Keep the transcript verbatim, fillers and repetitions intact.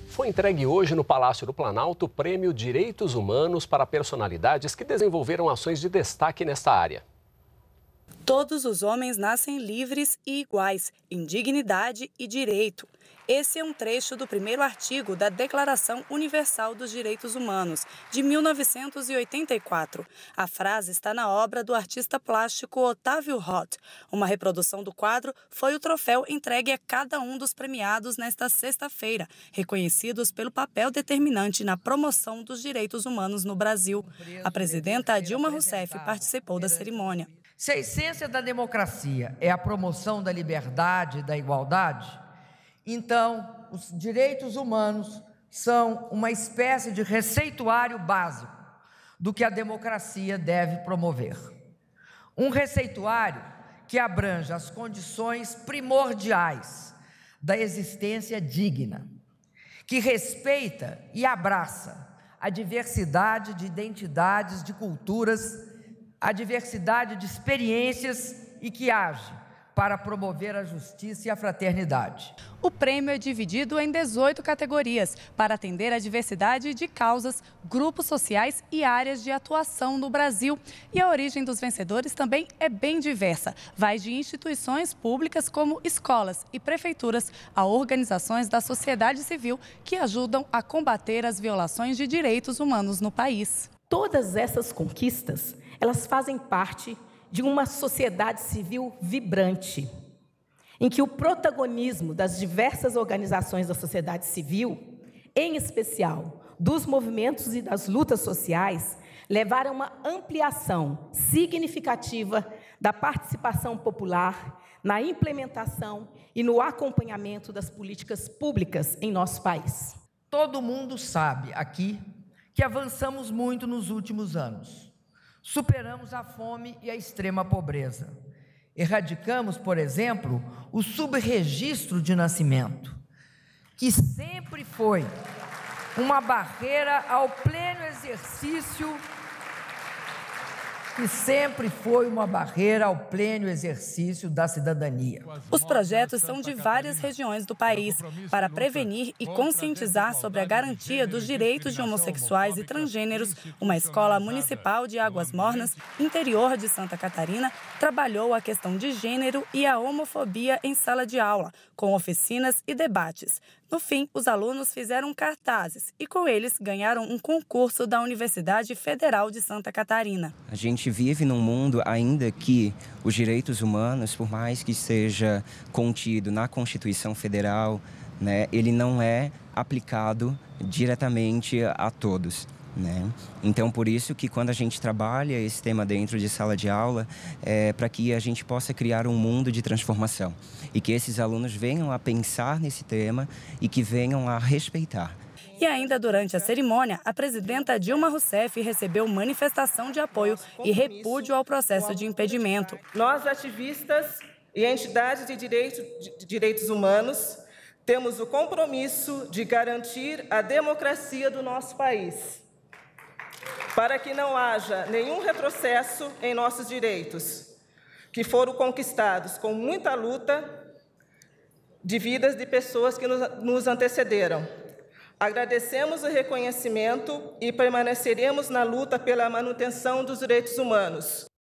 Foi entregue hoje no Palácio do Planalto o Prêmio Direitos Humanos para personalidades que desenvolveram ações de destaque nesta área. Todos os homens nascem livres e iguais, em dignidade e direito. Esse é um trecho do primeiro artigo da Declaração Universal dos Direitos Humanos, de mil novecentos e oitenta e quatro. A frase está na obra do artista plástico Otávio Roth. Uma reprodução do quadro foi o troféu entregue a cada um dos premiados nesta sexta-feira, reconhecidos pelo papel determinante na promoção dos direitos humanos no Brasil. A presidenta Dilma Rousseff participou da cerimônia. Se a essência da democracia é a promoção da liberdade e da igualdade, então os direitos humanos são uma espécie de receituário básico do que a democracia deve promover. Um receituário que abrange as condições primordiais da existência digna, que respeita e abraça a diversidade de identidades, de culturas, a diversidade de experiências e que age para promover a justiça e a fraternidade. O prêmio é dividido em dezoito categorias para atender a diversidade de causas, grupos sociais e áreas de atuação no Brasil. E a origem dos vencedores também é bem diversa. Vai de instituições públicas como escolas e prefeituras a organizações da sociedade civil que ajudam a combater as violações de direitos humanos no país. Todas essas conquistas, elas fazem parte de uma sociedade civil vibrante, em que o protagonismo das diversas organizações da sociedade civil, em especial dos movimentos e das lutas sociais, levaram a uma ampliação significativa da participação popular na implementação e no acompanhamento das políticas públicas em nosso país. Todo mundo sabe aqui que avançamos muito nos últimos anos. Superamos a fome e a extrema pobreza. Erradicamos, por exemplo, o subregistro de nascimento, que sempre foi uma barreira ao pleno exercício, que sempre foi uma barreira ao pleno exercício da cidadania. Os projetos são de várias regiões do país para prevenir e conscientizar sobre a garantia dos direitos de homossexuais e transgêneros. Uma escola municipal de Águas Mornas, interior de Santa Catarina, trabalhou a questão de gênero e a homofobia em sala de aula, com oficinas e debates. No fim, os alunos fizeram cartazes e, com eles, ganharam um concurso da Universidade Federal de Santa Catarina. A gente vive num mundo ainda que os direitos humanos, por mais que seja contido na Constituição Federal, né, ele não é aplicado diretamente a todos. Né? Então, por isso que quando a gente trabalha esse tema dentro de sala de aula, é para que a gente possa criar um mundo de transformação e que esses alunos venham a pensar nesse tema e que venham a respeitar. E ainda durante a cerimônia, a presidenta Dilma Rousseff recebeu manifestação de apoio e repúdio ao processo de impedimento. Nós, ativistas e entidades de, direito, de direitos humanos, temos o compromisso de garantir a democracia do nosso país, para que não haja nenhum retrocesso em nossos direitos, que foram conquistados com muita luta de vidas de pessoas que nos antecederam. Agradecemos o reconhecimento e permaneceremos na luta pela manutenção dos direitos humanos.